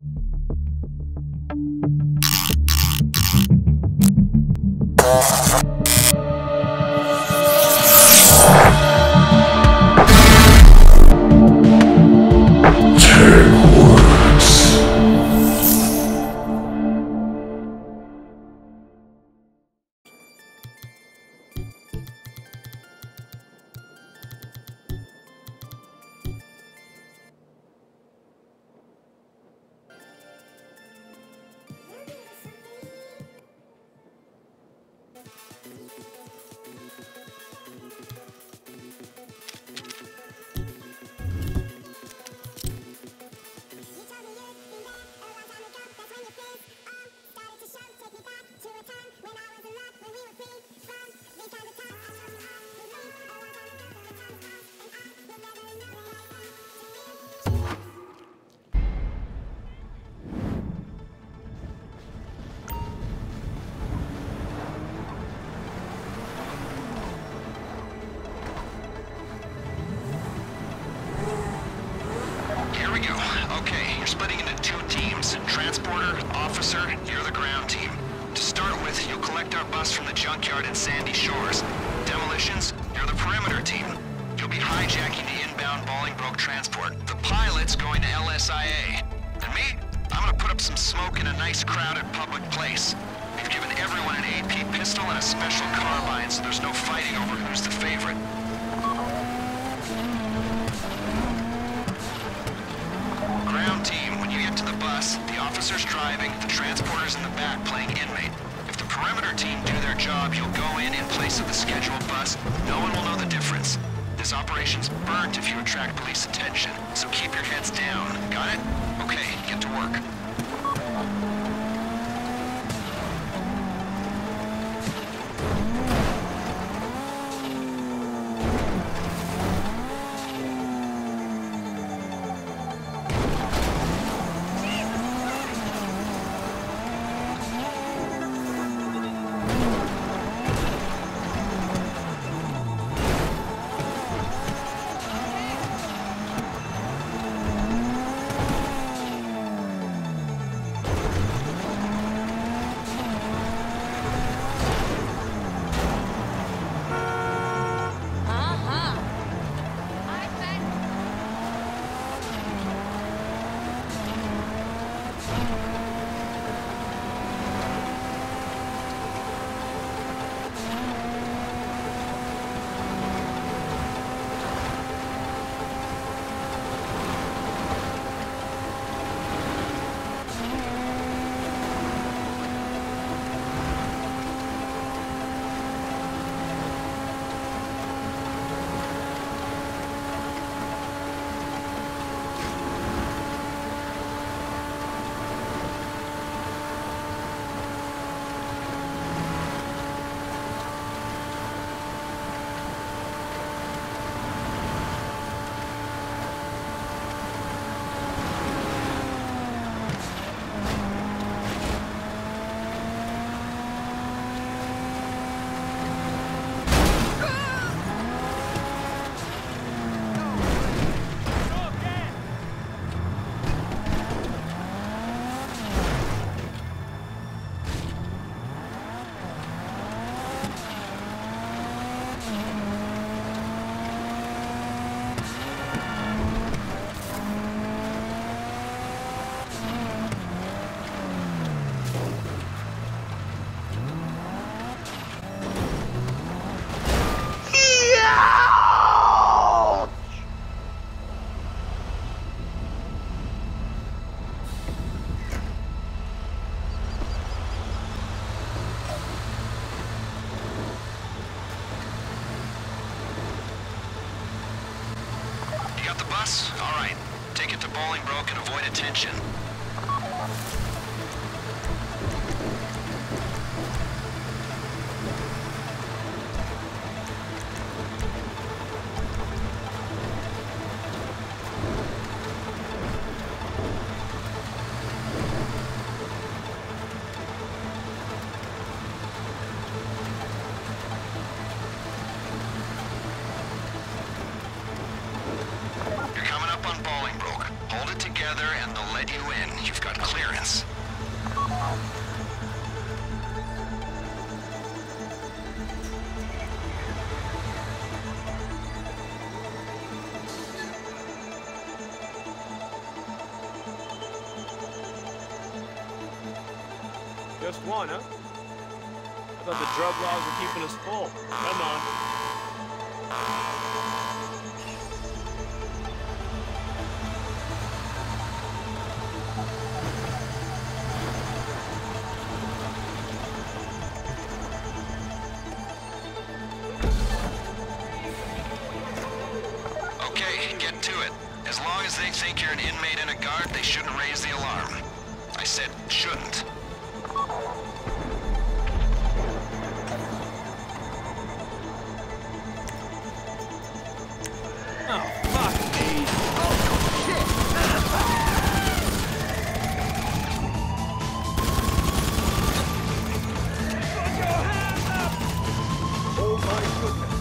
Transporter, officer, you're the ground team. To start with, you'll collect our bus from the junkyard in Sandy Shores. Demolitions, you're the perimeter team. You'll be hijacking the inbound Bolingbroke transport. The pilot's going to LSIA. And me, I'm gonna put up some smoke in a nice crowded public place. We've given everyone an AP pistol and a special carbine, so there's no fighting over who's the favorite. Ground team, when you get to the bus, the officer's driving, the transporter's in the back playing inmate. If the perimeter team do their job, you'll go in place of the scheduled bus. No one will know the difference. This operation's burnt if you attract police attention, so keep your heads down. Got it? Okay, get to work. All right, take it to Bolingbroke and avoid attention. Hold it together and they'll let you in. You've got Just one, huh? I thought the drug laws were keeping us full. Come on. Okay, get to it. As long as they think you're an inmate and a guard, they shouldn't raise the alarm. I said shouldn't. Oh, fuck me. Oh, shit! Put your hands up! Oh my goodness.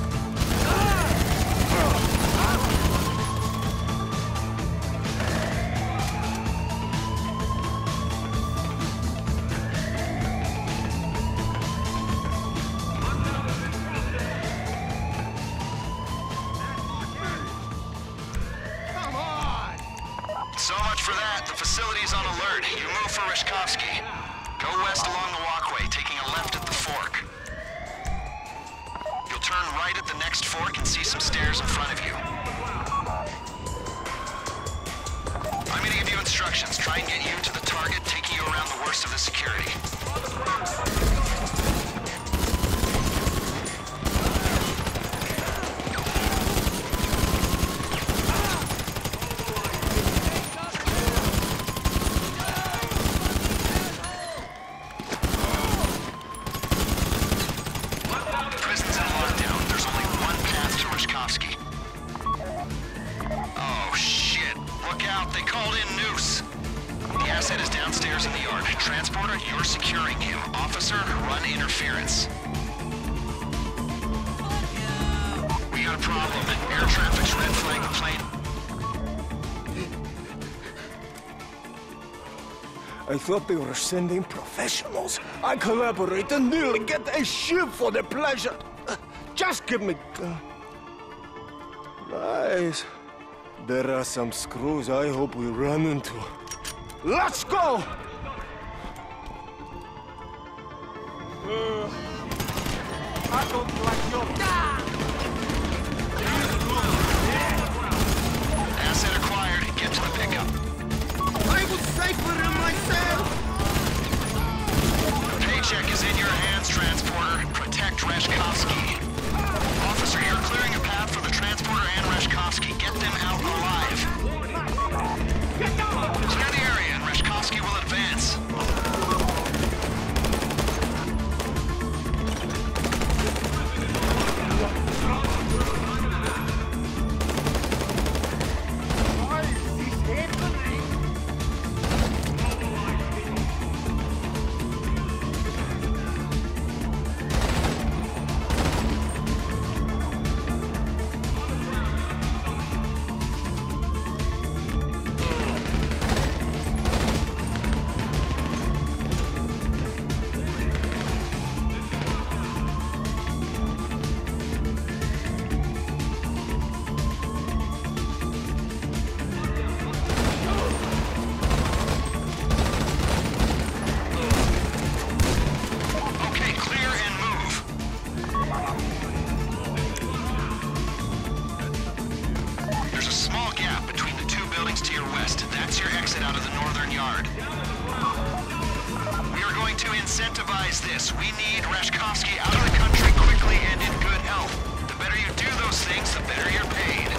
So much for that. The facility's on alert. You move for Reshkovsky. Go west along the walkway, taking a left at the fork. You'll turn right at the next fork and see some stairs in front of you. I'm gonna give you instructions. Try and get you to the target, taking you around the worst of the security. They called in Noose. The asset is downstairs in the yard. Transporter, you're securing him. Officer, run interference. We got a problem. Air traffic's red flag the plane. I thought they were sending professionals. I collaborate and nearly get a ship for their pleasure. Just give me... Nice. There are some screws I hope we run into. Let's go! I don't like your... Asset acquired. Get to the pickup. I was safer than myself! Paycheck is in your hands, Transporter. Protect Reshkovsky. Officer, you're clearing a path for the Transporter and Reshkovsky. Get them out alive. Clear the area and Reshkovsky will advance. Why is this happening? To your west. That's your exit out of the northern yard. We are going to incentivize this. We need Reshkovsky out of the country quickly and in good health. The better you do those things, the better you're paid.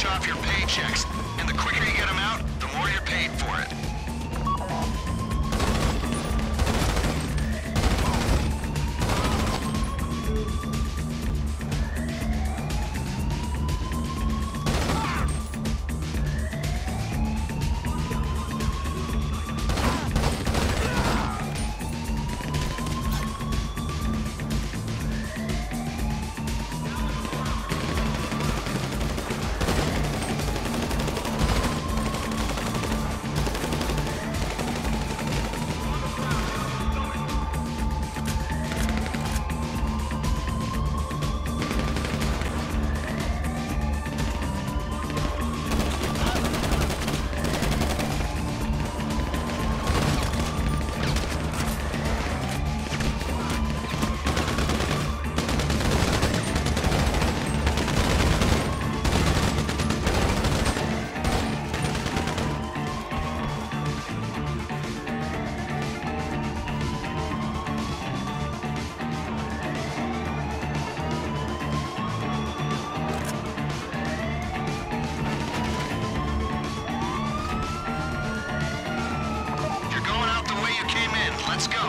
scratch off your paychecks. And the quicker you get them out, the more you're paid for it. Let's go.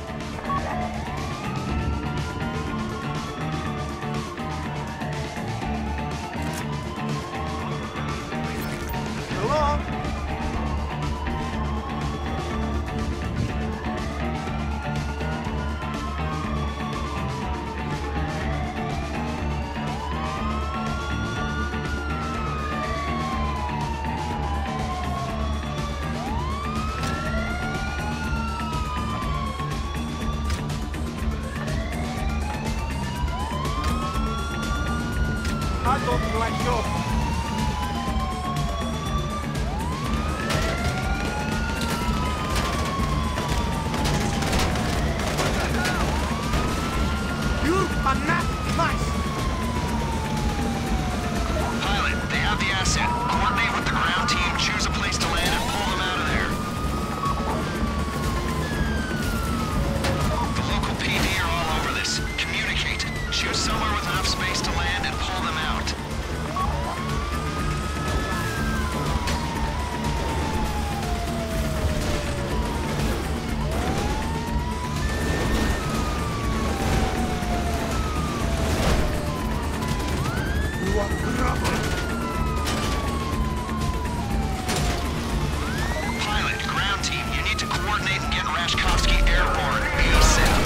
Hello? I don't like you. Pilot, they have the asset. Coordinate with the ground team, choose a place to land, and pull them out of there. The local PD are all over this. Communicate. Choose somewhere with enough space to land and pull them out. Pilot, ground team, you need to coordinate and get Rashkovsky airborne ASAP.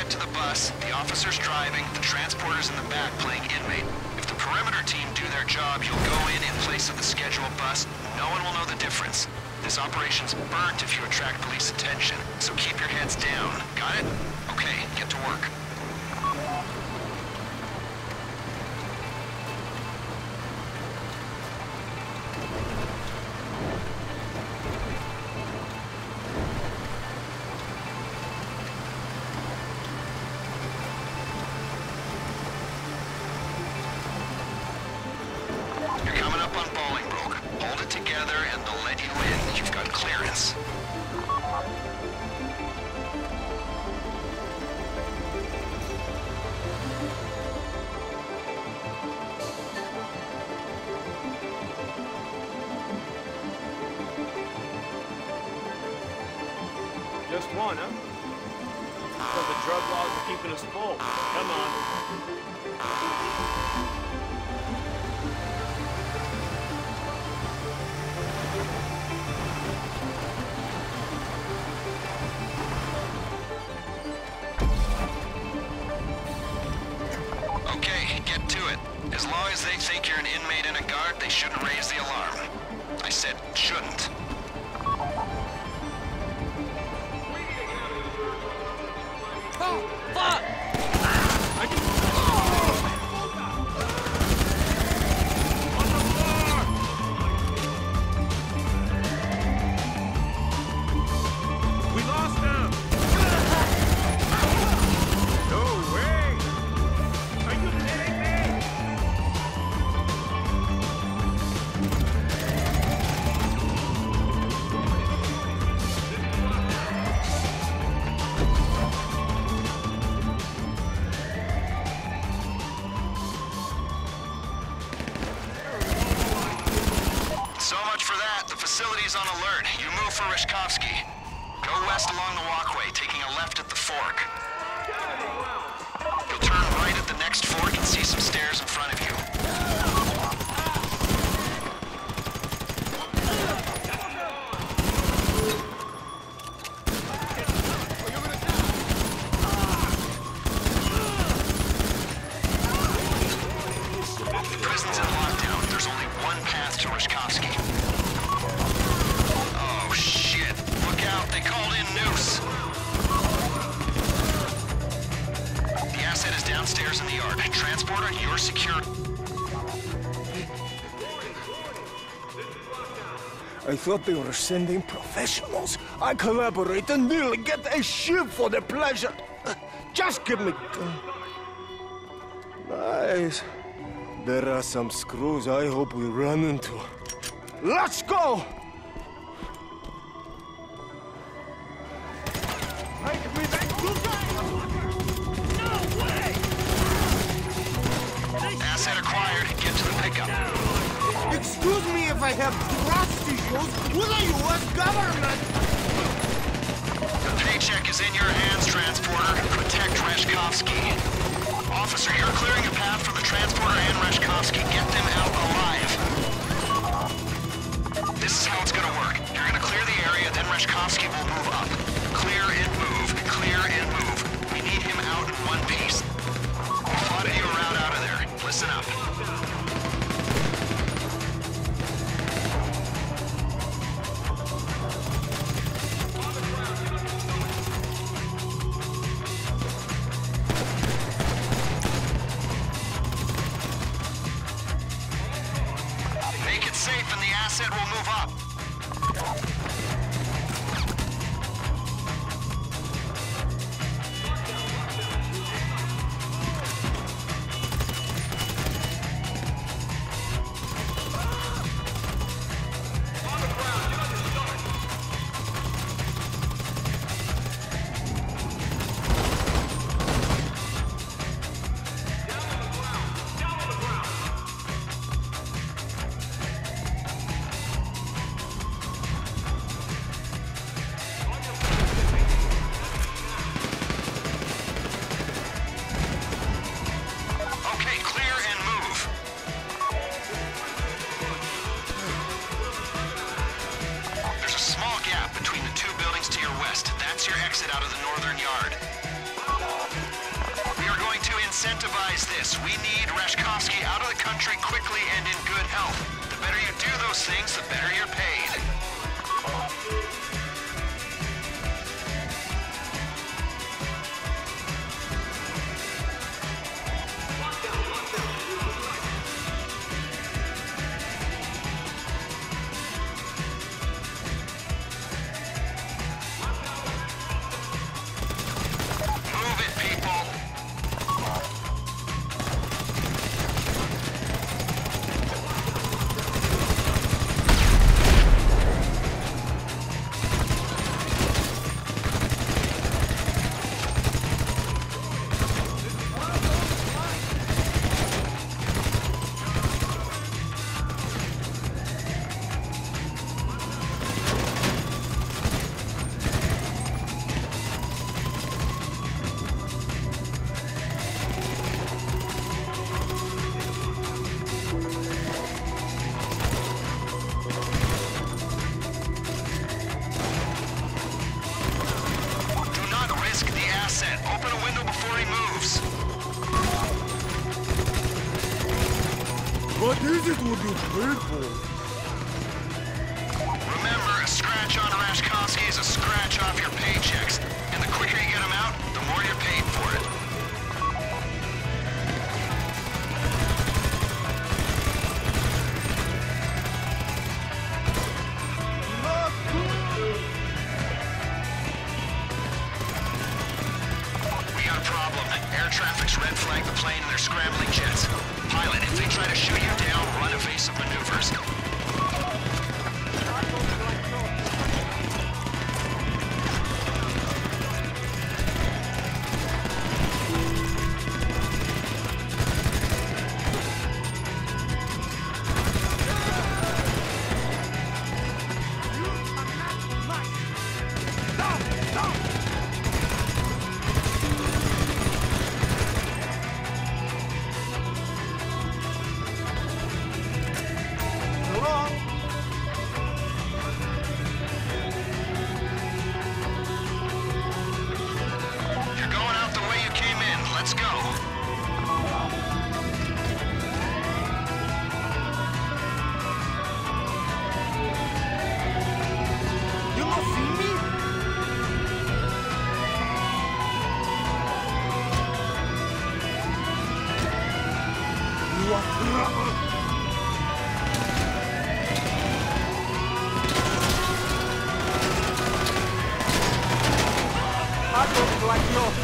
get to the bus, the officer's driving, the transporter's in the back playing inmate. If the perimeter team do their job, you'll go in place of the scheduled bus. No one will know the difference. This operation's burnt if you attract police attention, so keep your heads down. Got it? Okay, get to work. You're coming up on Bolingbroke. Hold it together and they'll let you in. You've got clearance. Just one, huh? But the drug laws are keeping us full. Come on. Okay, get to it. As long as they think you're an inmate and a guard, they shouldn't raise the alarm. I said shouldn't. Oh, fuck! On the floor! We lost them! No way! Are you kidding me? So much for that. The facility's on alert. You move for Reshkovsky. Go west along the walkway, taking a left at the fork. You'll turn right at the next fork and see some stairs in front of you. The prison's in lockdown. There's only one path to Reshkovsky. Oh, shit. Look out. They called in Noose. The asset is downstairs in the yard. Transporter, you're secure. I thought they were sending professionals. I collaborate and nearly get a ship for the pleasure. Just give me... Nice. There are some screws I hope we run into. Let's go! Asset acquired. Get to the pickup. Excuse me if I have trust issues with the U.S. government. The paycheck is in your hands, Transporter. Protect Reshkovsky. Officer, you're clearing a path for the Transporter and Reshkovsky. Get them out alive. This is how it's gonna work. You're gonna clear the area, then Reshkovsky will move up. Clear and move. Clear and move. We need him out in one piece. We plotted you a route out of there. Listen up. Make it safe and the asset will move up. Okay, clear and move. There's a small gap between the two buildings to your west. That's your exit out of the northern yard. incentivize this. We need Rashkovsky out of the country quickly and in good health. The better you do those things, the better you're paid. Move it, people! Open a window before he moves. What is it with you people? Remember, a scratch on Rashkovsky is a scratch off your paychecks. And the quicker you get him out, the more you're paid for it. Air traffic's red flagged the plane and they're scrambling jets. Pilot, if they try to shoot you down, run evasive maneuvers. Let's go. You not see me? You are trouble. I don't like you.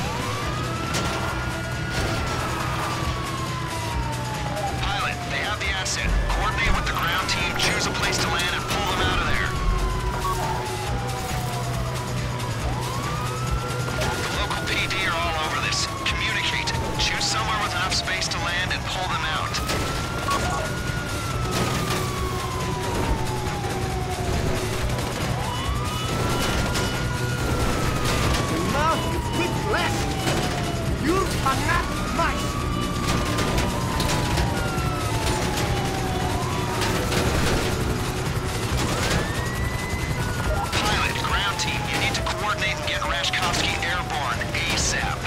Coordinate with the ground team, choose a place to land, and pull them out of there. The local PD are all over this. Communicate. Choose somewhere with enough space to land and pull them out. Now speak less. You are not nice. Coordinate and get Rashkovsky airborne ASAP.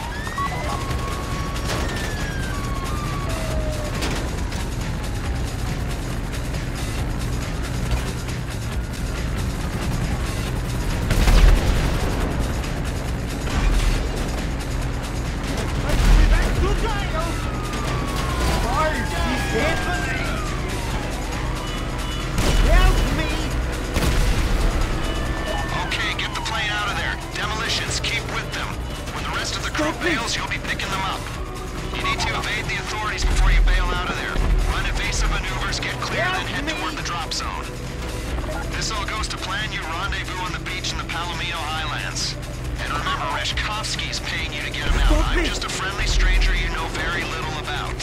Bails, you'll be picking them up. You need to evade the authorities before you bail out of there. Run evasive maneuvers, get clear, then head toward the drop zone. This all goes to plan, you rendezvous on the beach in the Palomino Highlands. And remember, Rashkovsky's paying you to get him out. I'm just a friendly stranger you know very little about.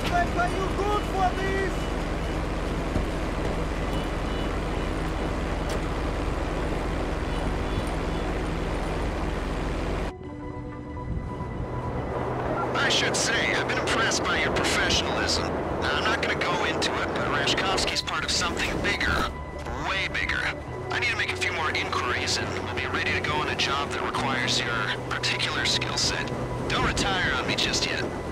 Respect, are you good for this? I should say, I've been impressed by your professionalism. Now, I'm not gonna go into it, but Rashkovsky's part of something bigger. Way bigger. I need to make a few more inquiries, and we'll be ready to go on a job that requires your particular skill set. Don't retire on me just yet.